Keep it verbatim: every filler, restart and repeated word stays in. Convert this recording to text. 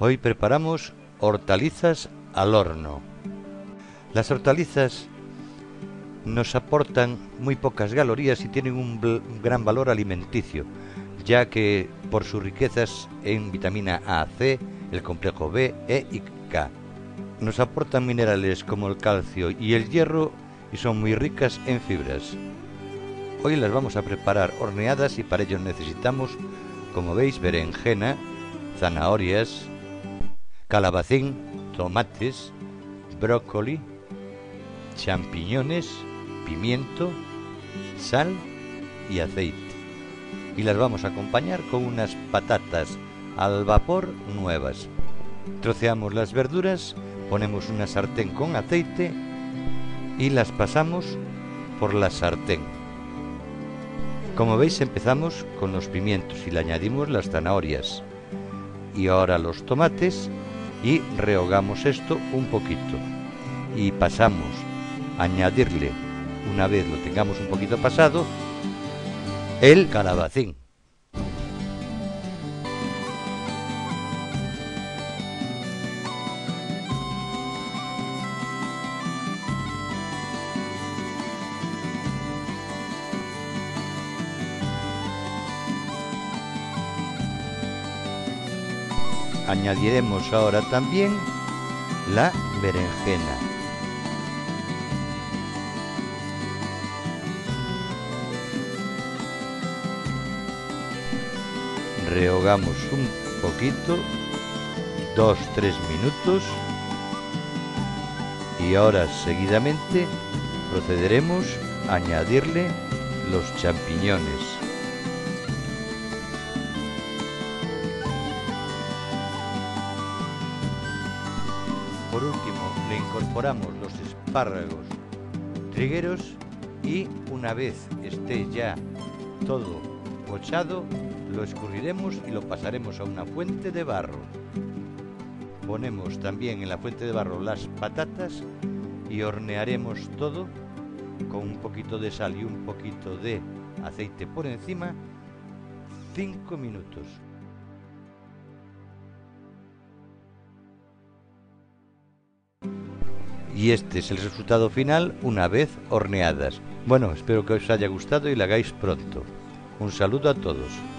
Hoy preparamos hortalizas al horno. Las hortalizas nos aportan muy pocas calorías y tienen un, un gran valor alimenticio, ya que por sus riquezas en vitamina A, C, el complejo B, E y K. Nos aportan minerales como el calcio y el hierro y son muy ricas en fibras. Hoy las vamos a preparar horneadas y para ello necesitamos, como veis, berenjena, zanahorias, calabacín, tomates, brócoli, champiñones, pimiento, sal y aceite. Y las vamos a acompañar con unas patatas al vapor nuevas. Troceamos las verduras, ponemos una sartén con aceite y las pasamos por la sartén. Como veis, empezamos con los pimientos y le añadimos las zanahorias y ahora los tomates y rehogamos esto un poquito y pasamos a añadirle, una vez lo tengamos un poquito pasado, el calabacín. Añadiremos ahora también la berenjena. Rehogamos un poquito, dos tres minutos, y ahora seguidamente procederemos a añadirle los champiñones. Por último, le incorporamos los espárragos trigueros y una vez esté ya todo pochado, lo escurriremos y lo pasaremos a una fuente de barro. Ponemos también en la fuente de barro las patatas y hornearemos todo con un poquito de sal y un poquito de aceite por encima, cinco minutos. Y este es el resultado final una vez horneadas. Bueno, espero que os haya gustado y la hagáis pronto. Un saludo a todos.